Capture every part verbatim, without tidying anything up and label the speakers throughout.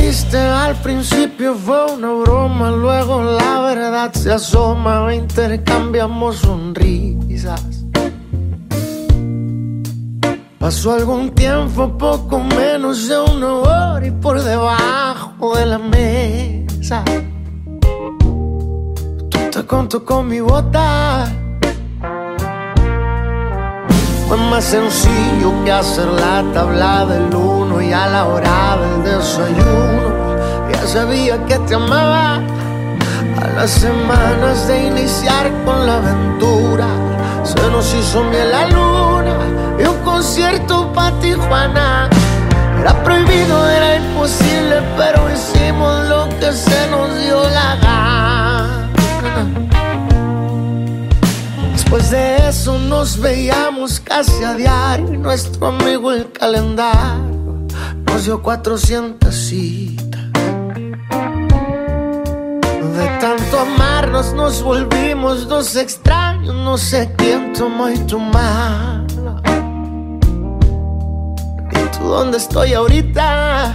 Speaker 1: dijiste al principio fue una broma, luego la verdad se asoma, intercambiamos sonrisas. Pasó algún tiempo, poco menos de una hora, y por debajo de la mesa tú te contó con mi bota. Fue más sencillo que hacer la tabla del uno, y a la hora del desayuno ya sabía que te amaba. A las semanas de iniciar con la aventura se nos hizo miel la luna y un concierto pa' Tijuana. Era prohibido, era imposible, pero hicimos lo que se nos dio la gana. Después de eso nos veíamos casi a diario, y nuestro amigo el calendario nos dio cuatrocientas citas. De tanto amarnos nos volvimos dos extraños, no sé quién tomó y tu mala. ¿Y tú dónde estoy ahorita?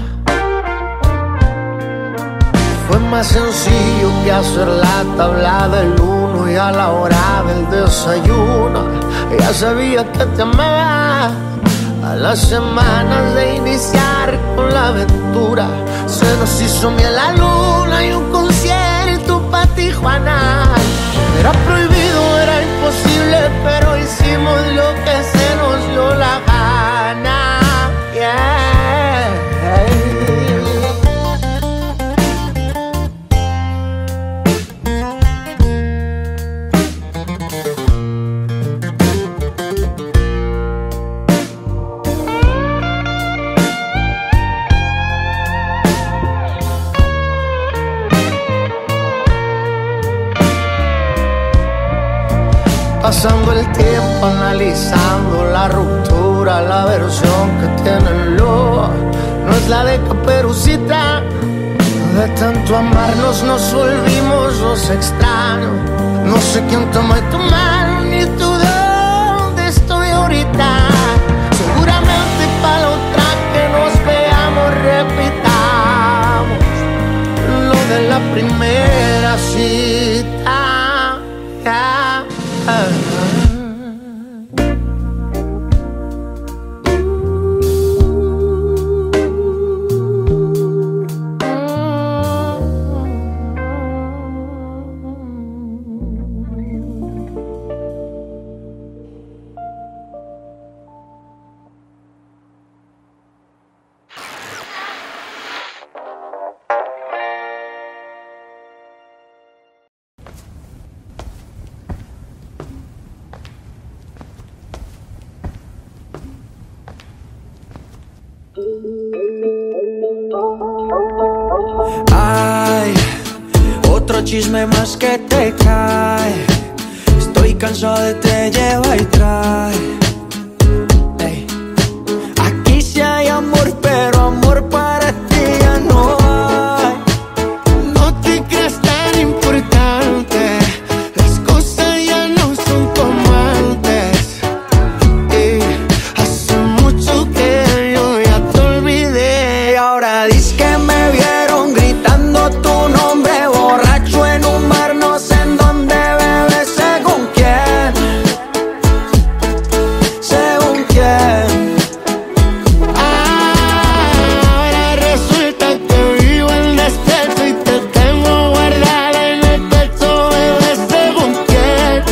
Speaker 1: Fue más sencillo que hacer la tabla del uno, y a la hora del desayuno ya sabía que te amaba. A las semanas de iniciar con la aventura se nos hizo miel la luna y un concierto pa' Tijuana. Era prohibido, era imposible, pero hicimos lo que se nos dio la gana. Yeah. Pasando el tiempo analizando la ruptura, la versión que tiene el lobo no es la de Caperucita. De tanto amarnos nos volvimos los extraños. No sé quién tomó tu mano ni tú dónde estoy ahorita. Seguramente para la otra que nos veamos repitamos lo de la primera cita. Yeah.
Speaker 2: Ay, otro chisme más que te cae. Estoy cansado de te lleva y trae. Ey. Aquí sí hay amor, pero amor para ti ya no hay.
Speaker 1: No te creas tan importante, las cosas ya no son como antes. Y hace mucho que yo ya te olvidé.
Speaker 2: Y ahora dices que me vieron gritando tu nombre, borracho en un bar, no sé en dónde, bebé, según quién, según quién.
Speaker 1: Ahora resulta que vivo en despierto y te tengo guardada en el pecho, bebé, según quién,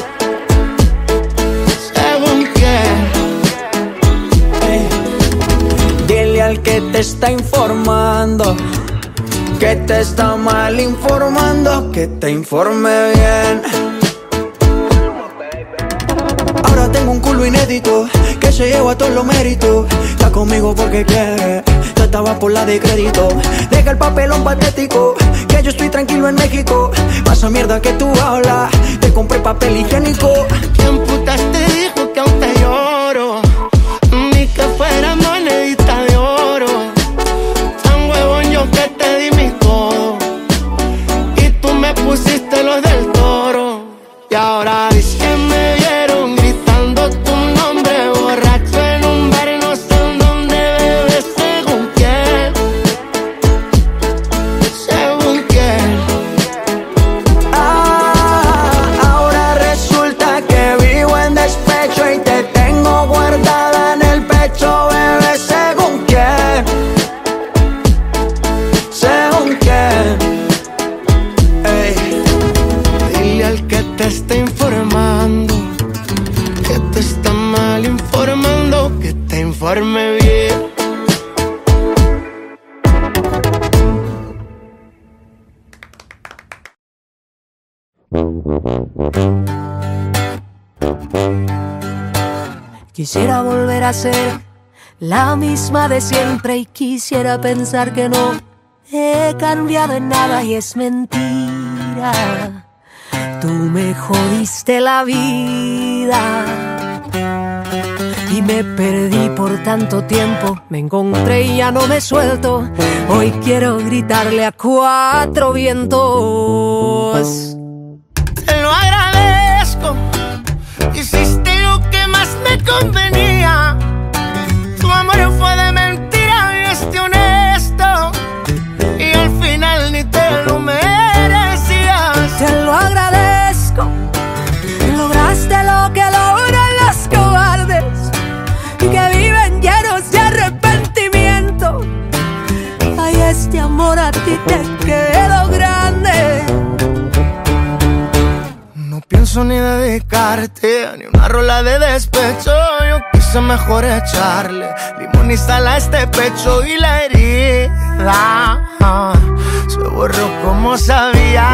Speaker 1: según quién.
Speaker 2: Ey. Dile al que te está informando que te está mal informando, que te informe bien. Ahora tengo un culo inédito que se lleva todos los méritos. Está conmigo porque quiere, tú estabas por la de crédito. Deja el papelón patético, que yo estoy tranquilo en México. Pasa mierda que tú hablas, te compré papel higiénico.
Speaker 1: ¿Quién putas te dijo que aún te lloro? Ni que fuera monedita de oro. Tan huevón yo que te di mis codos y tú me pusiste los del Toro. Y ahora dices que me vieron gritando tu nombre, borracho en un bar, no sé en dónde, bebé, según quién. informando, que te informe bien.
Speaker 3: Quisiera volver a ser la misma de siempre y quisiera pensar que no he cambiado en nada y es mentira. Tú me jodiste la vida y me perdí por tanto tiempo. Me encontré y ya no me suelto. Hoy quiero gritarle a cuatro vientos.
Speaker 1: Te lo agradezco, hiciste lo que más me convenía. Tu amor fue de mentira y este honesto, y al final ni te lo merecías.
Speaker 3: Te lo agradezco, lograste lo que logran los cobardes, que viven llenos de arrepentimiento. Ay, este amor a ti te quedó grande.
Speaker 1: No pienso ni dedicarte ni una rola de despecho. Yo quise mejor echarle limón y sal a este pecho, y la herida se borró como sabía.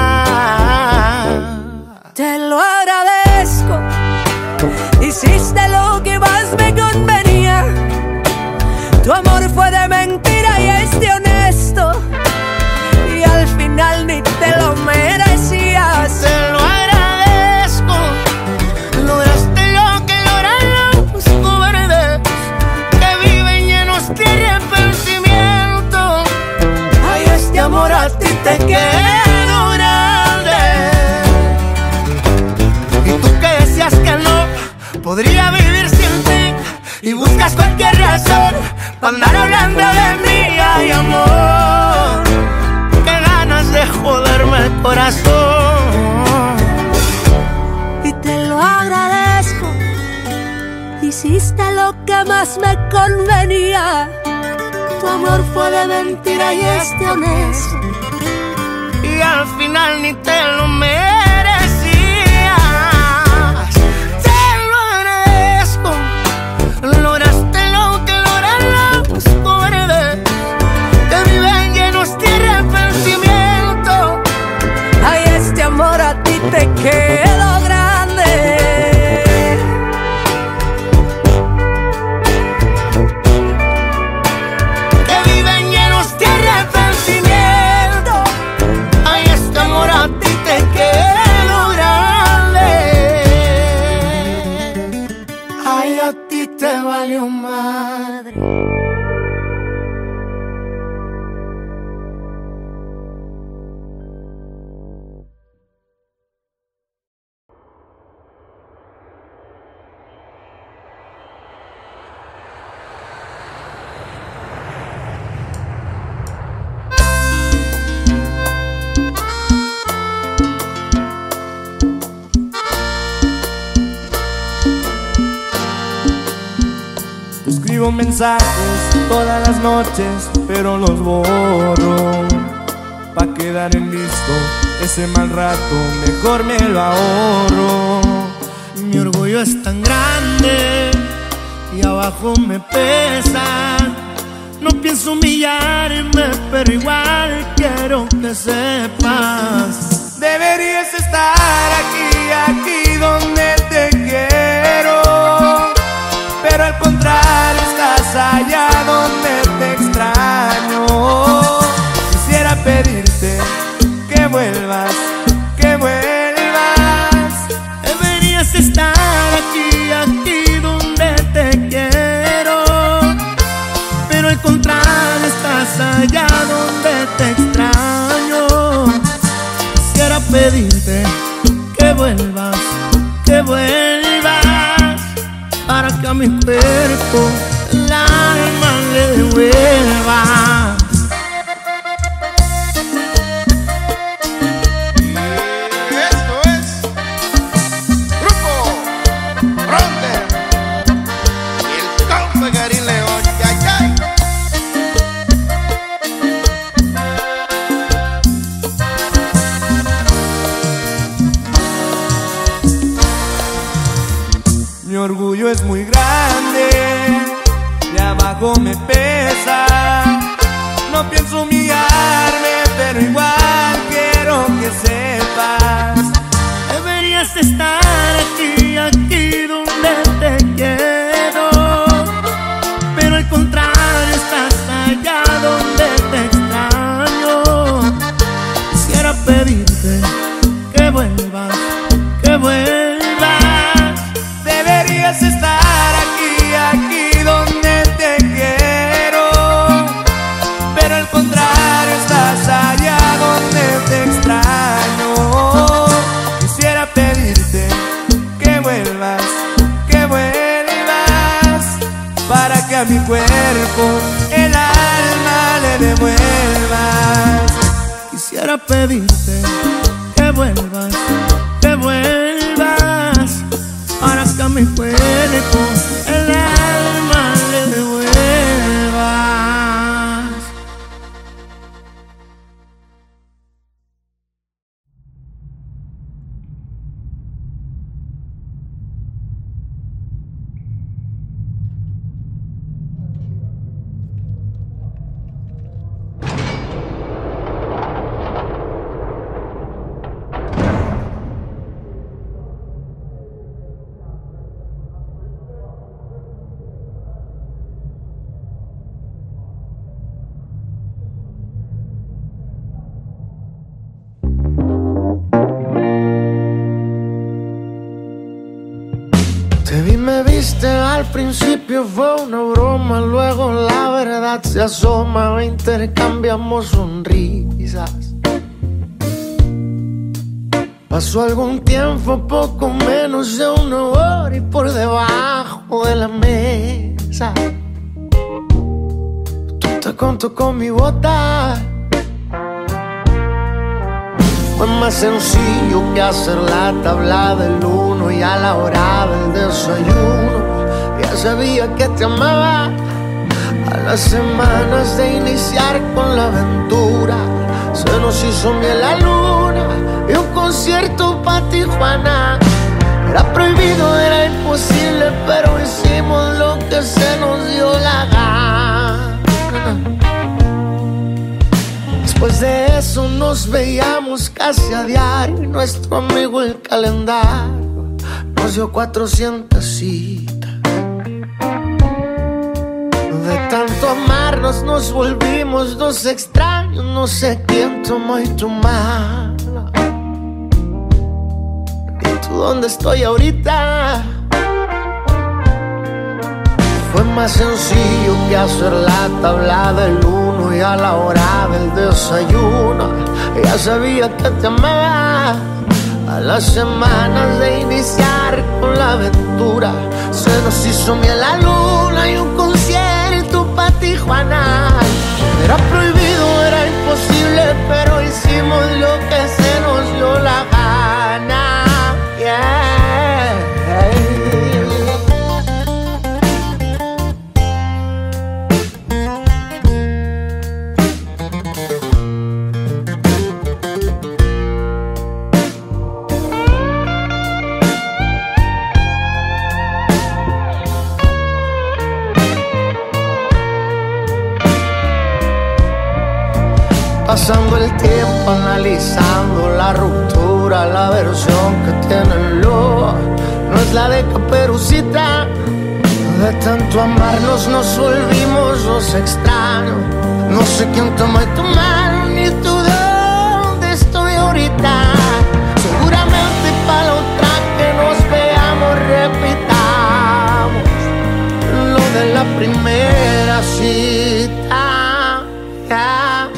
Speaker 3: Te lo agradezco, hiciste lo que más me convenía. Tu amor fue de mentira y este honesto, y al final ni te lo merecías.
Speaker 1: Te lo agradezco, lograste lo que logran los cobardes, que viven llenos de arrepentimiento.
Speaker 3: Ay, este amor a ti te quedó grande.
Speaker 1: Y tú que decías que no podría vivir sin ti, y buscas cualquier razón para andar hablando de mí. Ay, amor, qué ganas de joderme el corazón.
Speaker 3: Y te lo agradezco, hiciste lo que más me convenía. Tu amor fue de mentira y este honesto,
Speaker 1: y al final ni te lo merecías. Te lo agradezco, lograste lo que logran los cobardes, que viven llenos de arrepentimiento.
Speaker 3: ay, este amor a ti te quedó grande.
Speaker 1: Que viven llenos de arrepentimiento. Ay, este amor a ti te quedó grande. Ay, a ti te valió madre.
Speaker 4: Te escribo mensajes todas las noches, pero los borro. Pa' quedar en listo, ese mal rato mejor me lo ahorro.
Speaker 1: Mi orgullo es tan grande y abajo me pesa. No pienso humillarme, pero igual quiero que sepas.
Speaker 4: Deberías estar aquí, aquí donde te quiero, pero al contrario estás allá donde te extraño. Quisiera pedirte que vuelvas, que vuelvas.
Speaker 1: Deberías estar aquí, aquí donde te quiero, pero al contrario estás allá donde te extraño. Quisiera pedirte que vuelvas, que vuelvas, para que a mi cuerpo el alma le devuelva.
Speaker 4: Mi orgullo es muy grande de abajo me pesa. No pienso humillarme, pero igual quiero que sepas.
Speaker 1: Deberías estar aquí, aquí donde te quiero, pero al contrario estás allá donde te extraño. Quisiera pedirte que vuelvas, que vuelvas.
Speaker 4: Deberías estar aquí, aquí donde te quiero, pero al contrario estás allá donde te extraño. Quisiera pedirte que vuelvas, que vuelvas, para que a mi cuerpo el alma le devuelvas.
Speaker 1: Quisiera pedirte que vuelvas, que vuelvas, para que a mi cuerpo el alma le devuelvas. Te vi, me viste, al principio fue una broma, luego la verdad se asoma, intercambiamos sonrisas. Pasó algún tiempo, poco menos de una hora, y por debajo de la mesa tú te contó con mi bota. Fue más sencillo que hacer la tabla del uno, y a la hora del desayuno ya sabía que te amaba. A las semanas de iniciar con la aventura se nos hizo miel la luna y un concierto pa' Tijuana. Era prohibido, era imposible, pero hicimos lo que se nos dio la gana. Después de eso nos veíamos casi a diario, y nuestro amigo el calendario nos dio cuatrocientas citas. De tanto amarnos nos volvimos dos extraños, no sé quién tomó y tu mala. Ni tú dónde estoy ahorita. Fue más sencillo que hacer la tabla del uno, y a la hora del desayuno ya sabía que te amaba. A las semanas de iniciar con la aventura se nos hizo miel la luna y un concierto pa' Tijuana. Era prohibido, era imposible, pero hicimos lo que se nos dio la gana. Yeah. Pasando el tiempo analizando la ruptura, la versión que tienen los no es la de Caperucita. De tanto amarnos nos volvimos los extraños. No sé quién tomó tu mano ni tú dónde estoy ahorita. Seguramente para la otra que nos veamos repitamos lo de la primera cita. Yeah.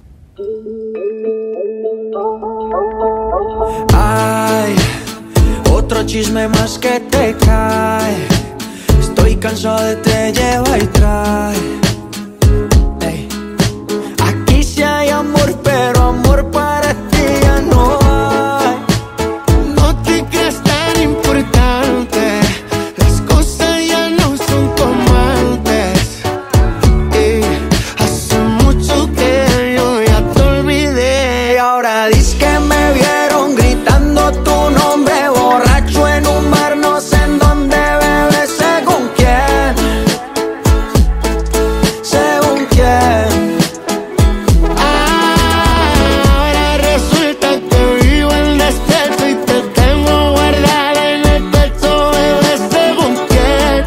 Speaker 2: Ay, tanto chisme más que te cae. Estoy cansado de te lleva y trae. Ey. Aquí sí hay amor, pero amor para ti ya no hay.
Speaker 1: No te creas tan importante, las cosas ya no son como antes. Y hace mucho que yo ya te olvidé.
Speaker 2: Y ahora dices que me vieron gritando tu nombre, borracho en un bar, no sé en dónde, bebé, según quién. Según quién.
Speaker 1: Ahora resulta que vivo en despecho y te tengo guardada en el pecho, bebé, según quién.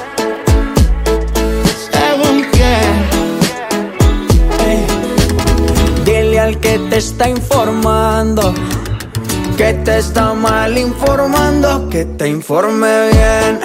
Speaker 1: Según quién.
Speaker 2: Ey. Dile al que te está informando que te está mal informando, que te informe bien.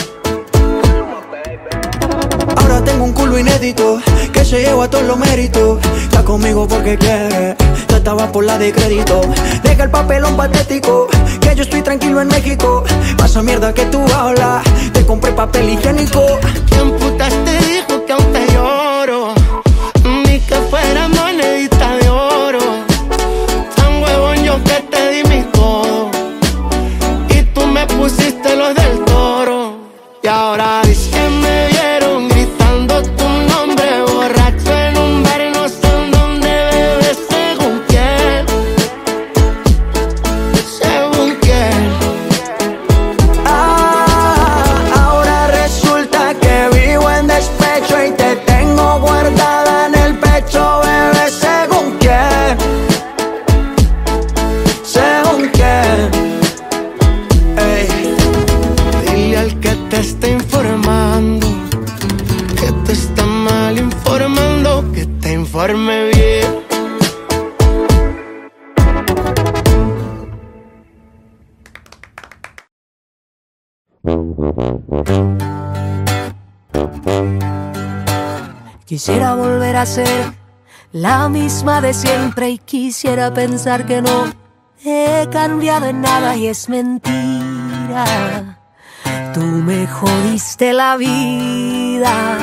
Speaker 2: Ahora tengo un culo inédito que se lleva todos los méritos. Está conmigo porque quiere, tú estabas por la de crédito. Deja el papelón patético, que yo estoy tranquilo en México. Pasa mierda que tú hablas, te compré papel higiénico.
Speaker 1: ¿Quién putas te dijo que aún te lloro? Ni que fuera monedita de oro. Tan huevón yo que te di mi todo y tú me pusiste los del Toro. Y ahora dices que me vieron gritando tu nombre, borracho en un bar, no sé en dónde, bebé, según quién. Según quién.
Speaker 2: Ah, ahora resulta que vivo en despecho y te tengo guardada en el pecho, bebé, según quién. Según quién. Ey.
Speaker 1: Dile al que te está informando que te está mal informando, que te informe bien.
Speaker 3: Quisiera volver a ser la misma de siempre y quisiera pensar que no he cambiado en nada y es mentira. Tú me jodiste la vida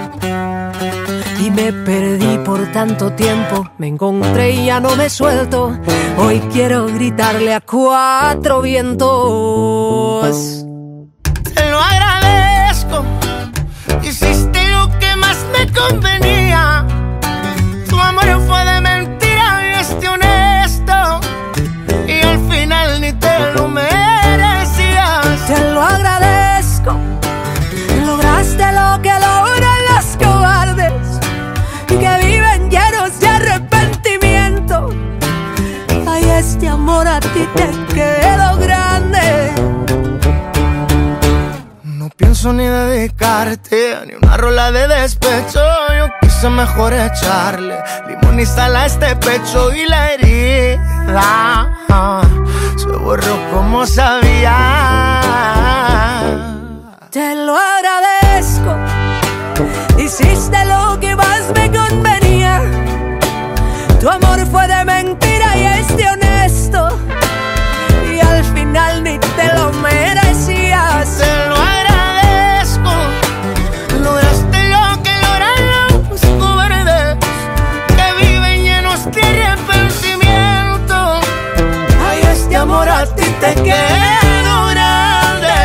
Speaker 3: y me perdí por tanto tiempo. Me encontré y ya no me suelto. Hoy quiero gritarle a cuatro vientos.
Speaker 1: Te lo agradezco, hiciste lo que más me convenía. Tu amor fue de mentira y este honesto, y al final ni te lo merecías.
Speaker 3: Te lo agradezco, lograste lo que logran los cobardes, que viven llenos de arrepentimiento. Ay, este amor a ti te quedó grande.
Speaker 1: No pienso ni dedicarte ni una rola de despecho. Yo quise mejor echarle limón y sal a este pecho y la herida se borró como sabía.
Speaker 3: Te lo agradezco, hiciste lo que más me convenía. Tu amor fue de mentira y este honesto, y al final ni te lo merecías.
Speaker 1: Te lo agradezco, lograste lo que logran los cobardes, que viven llenos de arrepentimiento.
Speaker 3: Ay, este amor a ti te
Speaker 1: quedó grande.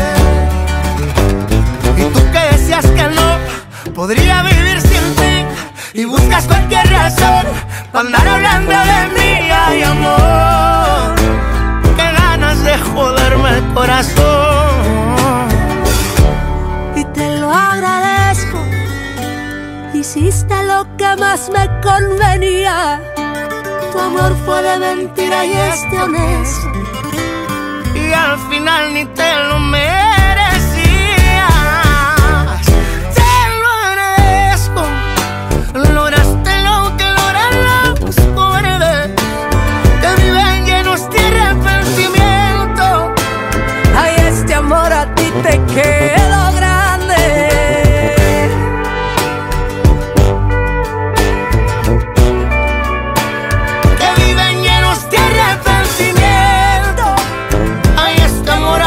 Speaker 1: Y tú que decías que no podría vivir sin ti, y buscas cualquier razón para andar hablando de mí. Ay, amor, qué ganas de joderme el corazón.
Speaker 3: Y te lo agradezco, hiciste lo que más me convenía. Tu amor fue de mentira y este honesto,
Speaker 1: y al final ni te lo merecías. Te lo agradezco, lograste lo que logran los cobardes, que viven llenos de arrepentimiento.
Speaker 3: ay, este amor a ti te quedó grande.
Speaker 1: Que viven llenos de arrepentimiento. Ay, este amor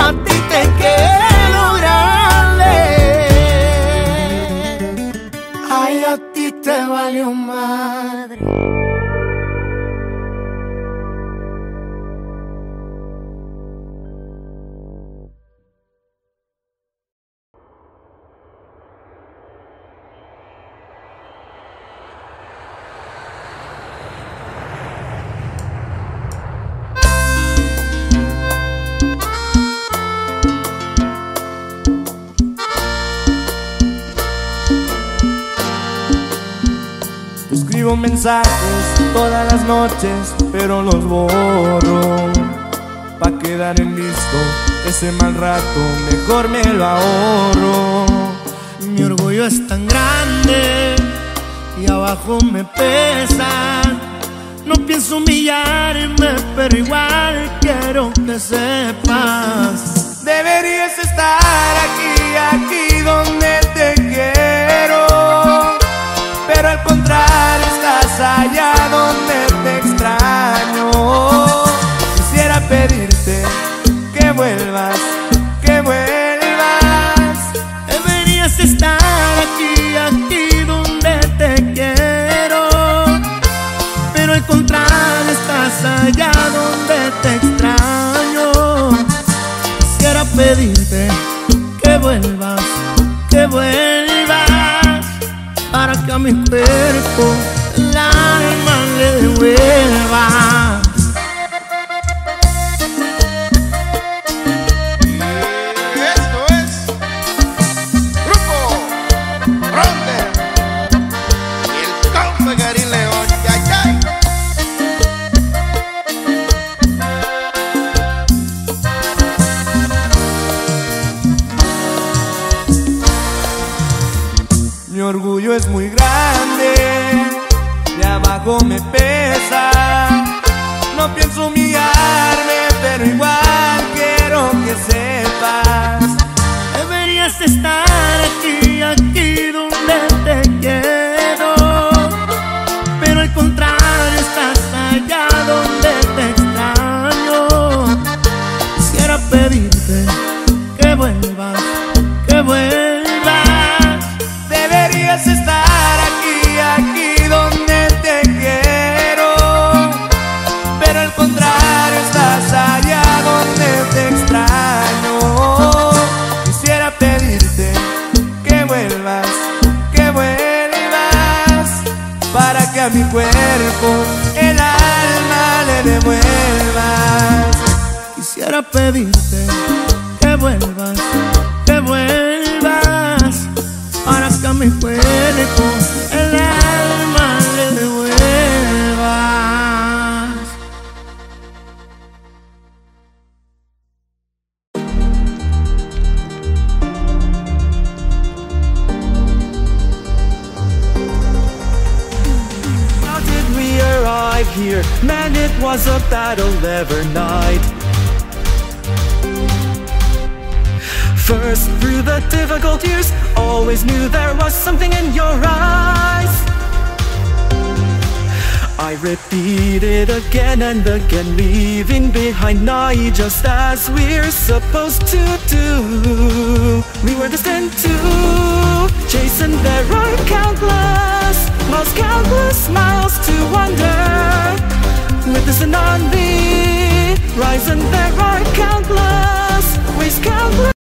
Speaker 4: escribo mensajes todas las noches, pero los borro. Pa' quedar en listo ese mal rato, mejor me lo ahorro.
Speaker 1: Mi orgullo es tan grande y abajo me pesa. No pienso humillarme, pero igual quiero que sepas.
Speaker 4: Deberías estar aquí, aquí donde te quiero, pero al contrario estás allá donde te extraño. Quisiera pedirte que vuelvas, que vuelvas.
Speaker 1: Deberías estar aquí, aquí donde te quiero, pero al contrario estás allá donde te extraño. Quisiera pedirte que vuelvas, que vuelvas, para que a mi cuerpo el alma le devuelva.
Speaker 4: Mi orgullo es muy grande, de abajo me pesa. No pienso humillarme, pero igual quiero que sepas.
Speaker 1: Deberías estar aquí, aquí donde te quiero, pero al contrario estás allá donde te extraño. Quisiera pedirte que vuelvas, que vuelvas.
Speaker 4: Deberías estar aquí, aquí donde te quiero, pero al contrario estás allá donde te extraño. Quisiera pedirte que vuelvas, que vuelvas, para que a mi cuerpo el alma le devuelvas.
Speaker 1: Quisiera pedirte que vuelvas, que vuelvas, para que a mi cuerpo el alma le devuelvas.
Speaker 2: How did we arrive here? Man, it was a battle every night. First through the difficult years, always knew there was something in your eyes. I repeated again and again, leaving behind night just as we're supposed to do. We were destined to chase and there are countless miles, countless miles to wander. With the sun on the horizon, there are countless ways, countless.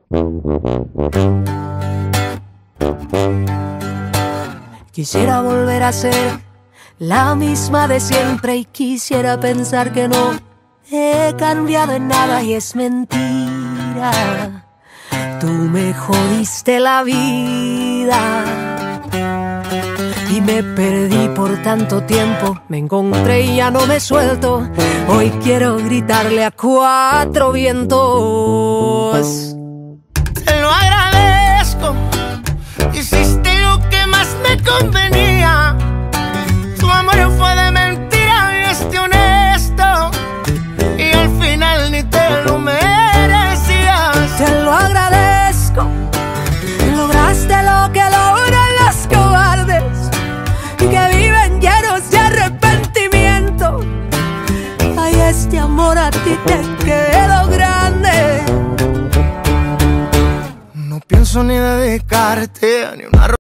Speaker 3: Quisiera volver a ser la misma de siempre y quisiera pensar que no he cambiado en nada y es mentira. Tú me jodiste la vida y me perdí por tanto tiempo. Me encontré y ya no me suelto. Hoy quiero gritarle a cuatro vientos.
Speaker 1: Te lo agradezco, hiciste lo que más me convenía. Tu amor fue de mentira y este honesto, y al final ni te lo merecías.
Speaker 3: Te lo agradezco, lograste lo que logran los cobardes, que viven llenos de arrepentimiento. Ay, este amor a ti te quedó grande.
Speaker 1: No pienso ni dedicarte ni una